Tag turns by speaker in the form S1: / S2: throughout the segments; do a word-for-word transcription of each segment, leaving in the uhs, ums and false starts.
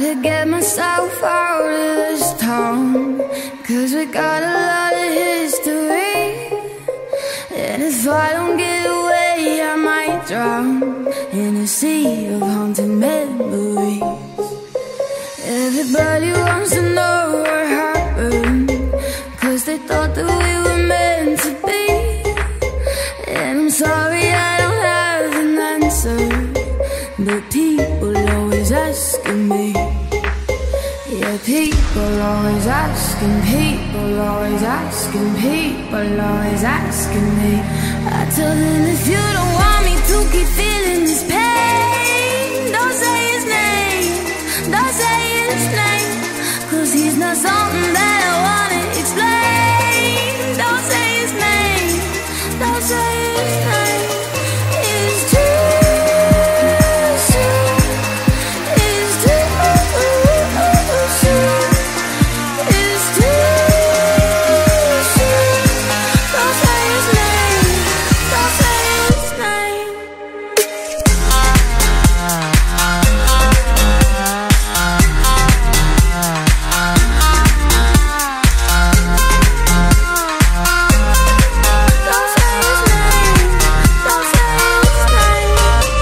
S1: Gotta get myself out of this town, cause we got a lot of history. And if I don't get away, I might drown in a sea of haunted memories. Everybody wants to know what happened, cause they thought that we were meant to be. And I'm sorry I don't have an answer, but people always asking me. Yeah, people always asking, people always asking, people always asking me. I tell them, if you don't want me to keep feeling this pain, don't say his name, don't say his name, cause he's not something that I wanna explain. Don't say his name, don't say his name. It's too soon, it's too soon, it's too soon. Don't say his name, don't say his name. Don't say his name, don't say his name.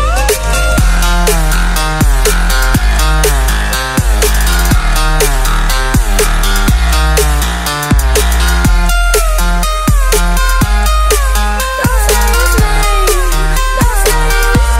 S1: Don't say his name, don't say his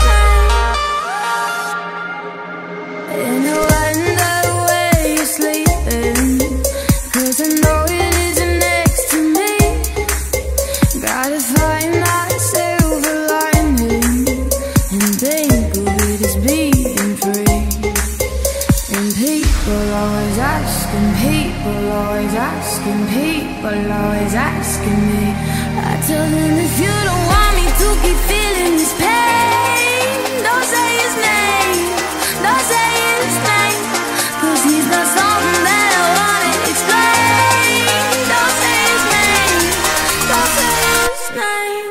S1: name. And I wonder where you're sleeping, cause I know it isn't next to me. Gotta find that silver lining and think of it as being free. And people always asking, people always asking, people always asking me. I tell them, if you don't want me to keep feeling this pain, don't say his name, don't say his name, cause he's not something that I wanna explain. Don't say his name, don't say his name.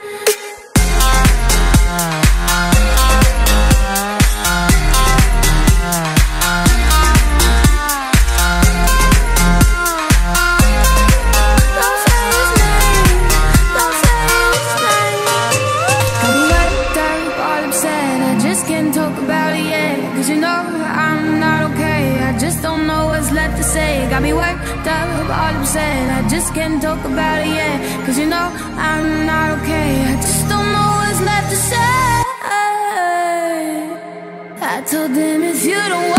S1: Don't say his name, don't say his name. Got me worked up, all upset, I just can't talk about it yet, cause you know I'm not okay, I just don't know what's left to say. Got me worked up, all upset, I just can't talk about it yet, cause you know I'm not okay, I just don't know what's left to say. I told them, if you don't